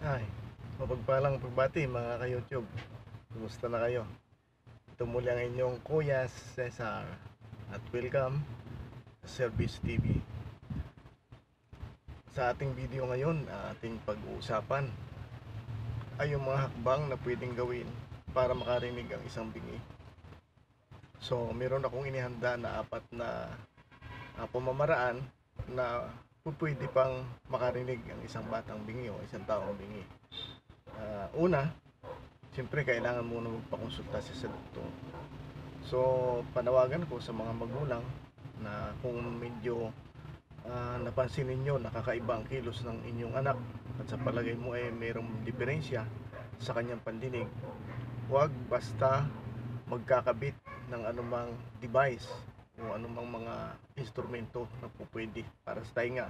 Ay, mapagpalang pagbati mga ka-YouTube. Kumusta na kayo? Ito muli ang inyong Kuya Cesar at welcome sa Service TV. Sa ating video ngayon, ating pag-uusapan ay yung mga hakbang na pwedeng gawin para makarinig ang isang bingi. So, meron akong inihanda na apat na pamamaraan na pwede pang makarinig ang isang batang bingi o isang taong bingi. Una, siyempre kailangan muna magpakonsulta sa doktor. So, panawagan ko sa mga magulang na kung medyo napansin ninyo nakakaiba ang kilos ng inyong anak at sa palagay mo ay mayroong diferensya sa kanyang pandinig, huwag basta magkakabit ng anumang device o anumang mga instrumento na pupwede para sa tainga,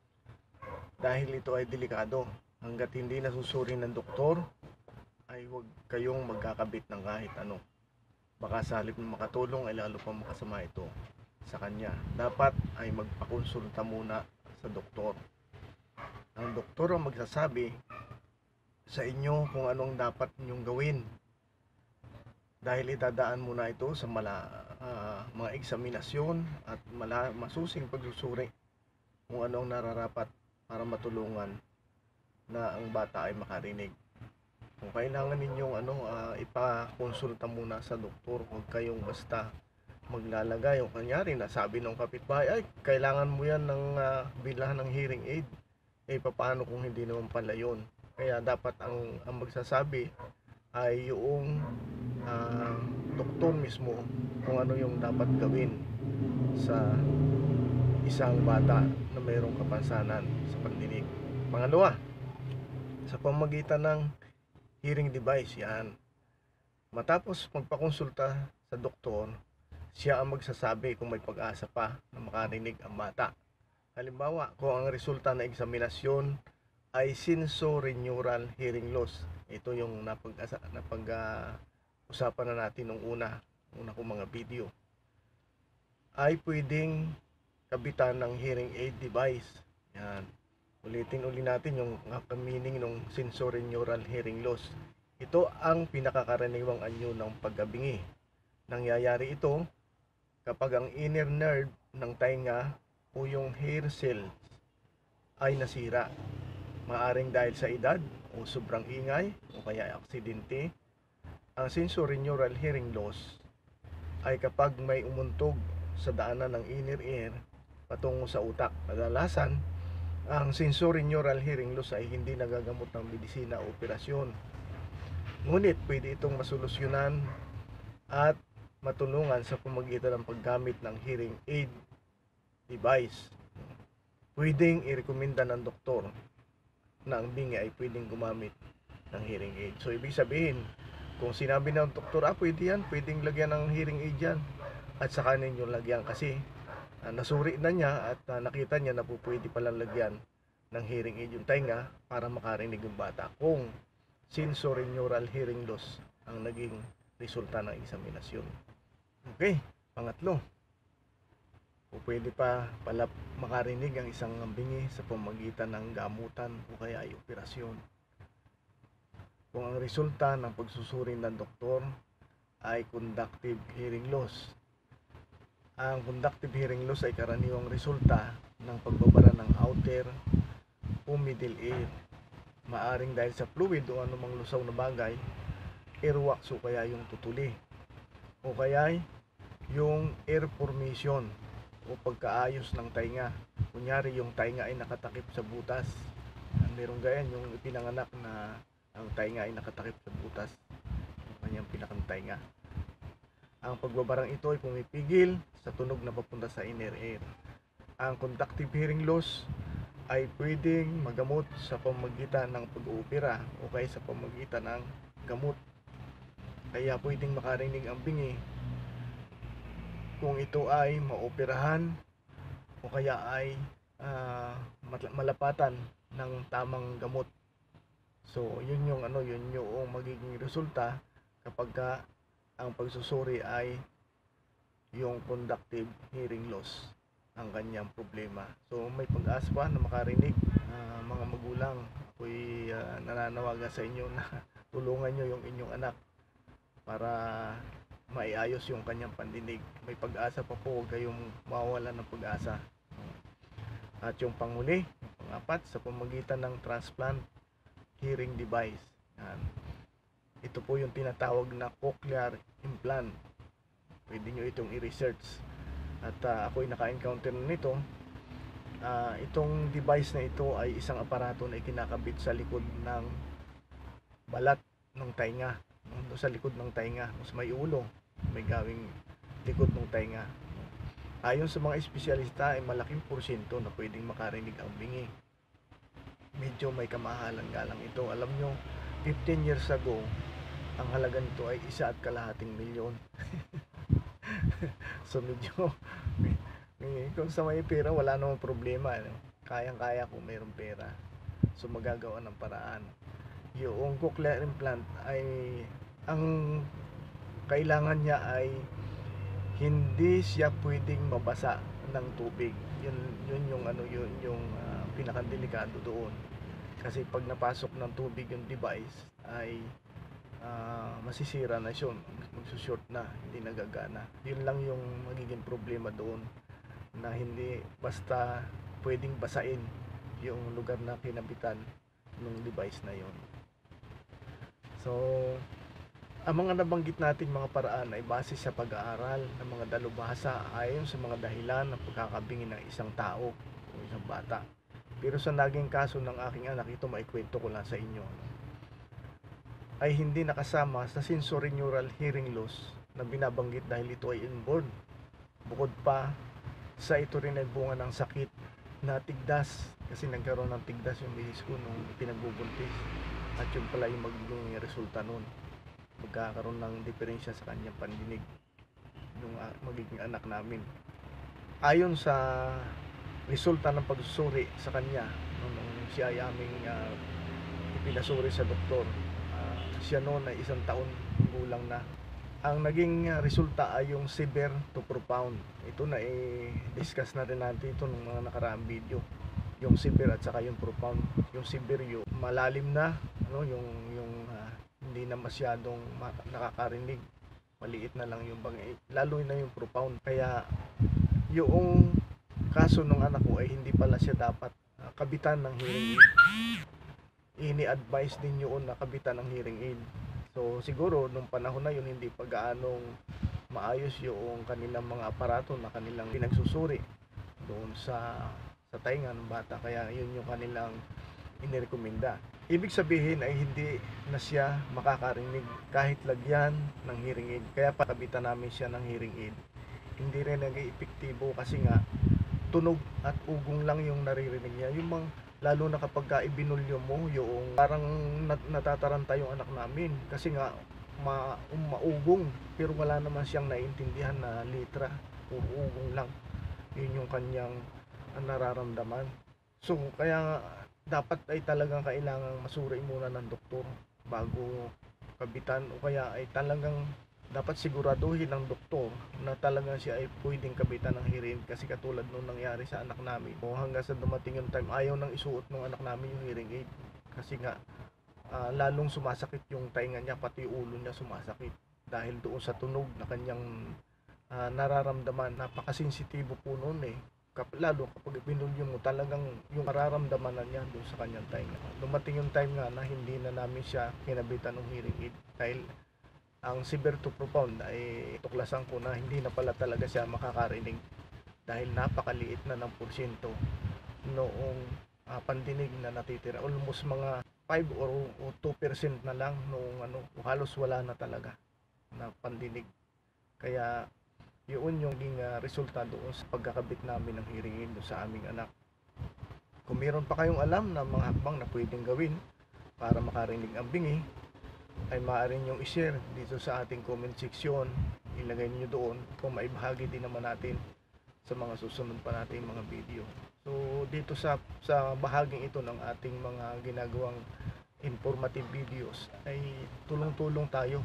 dahil ito ay delikado. Hanggat hindi nasusuri ng doktor ay huwag kayong magkakabit ng kahit ano. Baka sa halip na makatulong ay lalo pang makasama ito sa kanya. Dapat ay magpakonsulta muna sa doktor. Ang doktor ang magsasabi sa inyo kung anong dapat ninyong gawin, dahil itadaan muna ito sa mga eksaminasyon at masusing pagsusuri kung anong nararapat para matulungan na ang bata ay makarinig. Kung kailangan ninyong ipakonsulta muna sa doktor, huwag kayong basta maglalagay. O kanyari, nasabi ng kapitbahay, ay kailangan mo yan ng bilhan ng hearing aid. Paano kung hindi naman pala yun? Kaya dapat ang magsasabi ay yung doktor mismo kung ano yung dapat gawin sa isang bata na mayroong kapansanan sa pandinig. Pangalawa, sa pamagitan ng hearing device yan. Matapos magpakonsulta sa doktor, siya ang magsasabi kung may pag-asa pa na makarinig ang bata. Halimbawa, kung ang resulta ng eksaminasyon ay sensorineural hearing loss, ito yung napag-usapan na natin nung una kong mga video, ay pwedeng kabitan ng hearing aid device. Yan. Ulitin natin yung meaning ng sensorineural hearing loss. Ito ang pinakakaraniwang anyo ng pagkabingi. Nangyayari ito kapag ang inner nerve ng tainga o yung hair cells ay nasira. Maaring dahil sa edad o sobrang ingay o kaya aksidente. Ang sensorineural hearing loss ay kapag may umuntog sa daanan ng inner ear patungo sa utak. Kadalasan, ang sensorineural hearing loss ay hindi nagagamot ng medisina o operasyon. Ngunit pwede itong masolusyonan at matulungan sa pamamagitan ng paggamit ng hearing aid device. Pwedeng irekomenda ng doktor na ang bingi ay pwedeng gumamit ng hearing aid. So ibig sabihin, kung sinabi ng doktor, pwede yan, pwedeng lagyan ng hearing aid yan, at saka ninyo lagyan kasi nasuri na niya at nakita niya na pwede palang lagyan ng hearing aid yung tainga para makarinig yung bata kung sensorineural hearing loss ang naging resulta ng eksaminasyon. Okay, pangatlo, pwede pa pala makarinig ang isang bingi sa pamamagitan ng gamutan o kaya ay operasyon. Kung ang resulta ng pagsusuri ng doktor ay conductive hearing loss. Ang conductive hearing loss ay karaniwang resulta ng pagbabara ng outer o middle ear. Maaring dahil sa fluid o anumang lusaw na bagay, earwax o kaya yung tutuli, o kaya yung air formation o pagkaayos ng tainga. Kunyari yung tainga ay nakatakip sa butas. Merong gayan yung pinanganak na ang tainga ay nakatakip sa butas, yung kanyang pinakang tainga. Ang pagbabarang ito ay pumipigil sa tunog na papunta sa inner ear. Ang conductive hearing loss ay pwedeng magamot sa pamamagitan ng pag-oopera o kaya sa pamamagitan ng gamot. Kaya pwedeng makarinig ang bingi kung ito ay maoperahan o kaya ay malapatan ng tamang gamot. So yun yung magiging resulta kapag ang pagsusuri ay yung conductive hearing loss ang kanyang problema. So may pag-asa pa na makarinig mga magulang. ako'y nananawagan sa inyo na tulungan nyo yung inyong anak para maiayos yung kanyang pandinig. May pag-asa pa po, huwag kayong mawawala ng pag-asa. At yung panghuli, yung pang-apat, sa pamamagitan ng transplant hearing device. Yan. Ito po yung tinatawag na cochlear implant. Pwede nyo itong i-research. At ako'y naka-encounter nito. Itong device na ito ay isang aparato na ikinakabit sa likod ng balat ng tainga. Sa likod ng tainga. Mas may ulo, may gawing likod ng tainga. Ayon sa mga espesyalista ay malaking porsyento na pwedeng makarinig ang bingi. Medyo may kamahalan nga lang ito. Alam nyo, 15 years ago, ang halaga nito ay 1.5 milyon. So medyo, kung sa may pera, wala namang problema. Kayang-kaya kung mayroong pera. So magagawa ng paraan. Yung cochlear implant ay, ang kailangan niya ay hindi siya pwedeng mabasa ng tubig. Yun yung pinakadelikado doon. Kasi pag napasok ng tubig yung device ay masisira na siya, magsushort na, hindi nagagana. Yun lang yung magiging problema doon, na hindi basta pwedeng basain yung lugar na kinabitan ng device na yun. So ang mga nabanggit nating mga paraan ay base sa pag-aaral ng mga dalubhasa ayon sa mga dahilan ng pagkakabingi ng isang tao o isang bata. Pero sa naging kaso ng aking anak, ito maikwento ko lang sa inyo, ay hindi nakasama sa sensory neural hearing loss na binabanggit dahil ito ay inborn. Bukod pa sa ito rin ay bunga ng sakit na tigdas, kasi nagkaroon ng tigdas yung misis ko nung pinagbubuntis, at yun pala yung magiging resulta nun. Magkakaroon ng diferensya sa kanyang pandinig yung magiging anak namin. Ayon sa resulta ng pagsusuri sa kanya nung siya ay aming ipinasuri sa doktor, siya noon ay 1 taon gulang na. Ang naging resulta ay yung severe to profound. Ito na discuss na rin natin ito ng mga nakaraang video, yung severe at saka yung profound. Yung severe yung malalim na, yung hindi na masyadong nakakarinig, maliit na lang yung bangay, lalo na yung profound. Kaya yung kaso ng anak ko ay hindi pala siya dapat kabitan ng hearing aid. Ini-advise din yun na kabitan ng hearing aid. So siguro nung panahon na yun, hindi pa gaanong maayos yung kanilang mga aparato na kanilang pinagsusuri doon sa tainga ng bata, kaya yun yung kanilang inirekomenda. Ibig sabihin ay hindi na siya makakarinig kahit lagyan ng hearing aid. Kaya pakabitan namin siya ng hearing aid. Hindi rin nag-epektibo kasi nga tunog at ugong lang yung naririnig niya. Yung lalo na kapag ibinulyo mo, yung parang natataranta yung anak namin kasi nga maugong, pero wala naman siyang naiintindihan na litra, puro ugong lang. Yun yung kanyang nararamdaman. So kaya dapat ay talagang kailangang masuri muna ng doktor bago kabitan, o kaya ay talagang dapat siguraduhin ng doktor na talagang siya ay pwedeng kabitan ng hearing, kasi katulad nung nangyari sa anak namin. O hanggang sa dumating yung time, ayaw nang isuot ng anak namin yung hearing aid kasi nga lalong sumasakit yung tainga niya, pati ulo niya sumasakit dahil doon sa tunog na kanyang nararamdaman. Napakasensitibo po noon lalo kapag binulyo mo, talagang yung mararamdaman na niya doon sa kanyang tainga. Dumating yung time nga na hindi na namin siya kinabitan ng hearing aid dahil ang severe to profound ay tuklasan ko na hindi na pala talaga siya makakarinig dahil napakaliit na ng porsyento noong pandinig na natitira. Almost mga 5 or 2% na lang noong halos wala na talaga na pandinig. Kaya yun yung resulta doon sa pagkakabit namin ng hearing aid sa aming anak. Kung meron pa kayong alam na mga hakbang na pwedeng gawin para makarinig ang bingi, ay maaari nyo i-share dito sa ating comment section. Ilagay niyo doon kung maibahagi din naman natin sa mga susunod pa nating mga video. So dito sa bahaging ito ng ating mga ginagawang informative videos ay tulong-tulong tayo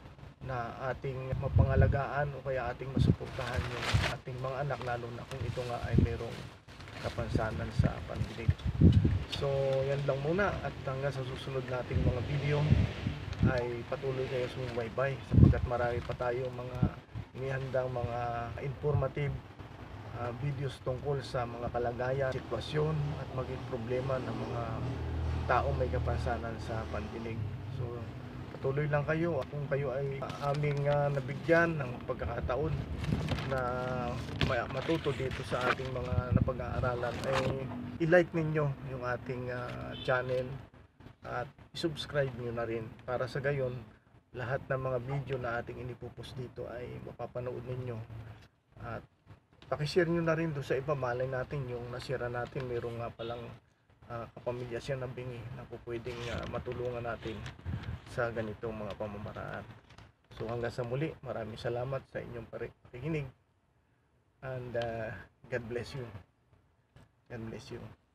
na ating mapangalagaan o kaya ating masuportahan yung ating mga anak, lalo na kung ito nga ay merong kapansanan sa pandinig. So yan lang muna, at hanggang sa susunod nating mga video ay patuloy kayo sumubaybay sapagkat marami pa tayong mga inihandang mga informative videos tungkol sa mga kalagayan, sitwasyon at maging problema ng mga taong may kapansanan sa pandinig. So patuloy lang kayo kung kayo ay aming nabigyan ng pagkakataon na matuto dito sa ating mga napag-aaralan, ay i-like ninyo yung ating channel at i-subscribe nyo na rin para sa gayon lahat ng mga video na ating inipopost dito ay mapapanood ninyo, at pakishare nyo na rin doon sa iba. Malay natin yung nasira natin mayroong nga palang kapamilya siya na bingi na pwedeng matulungan natin sa ganitong mga pamamaraan. So hanggang sa muli, maraming salamat sa inyong pakikinig, and God bless you. God bless you.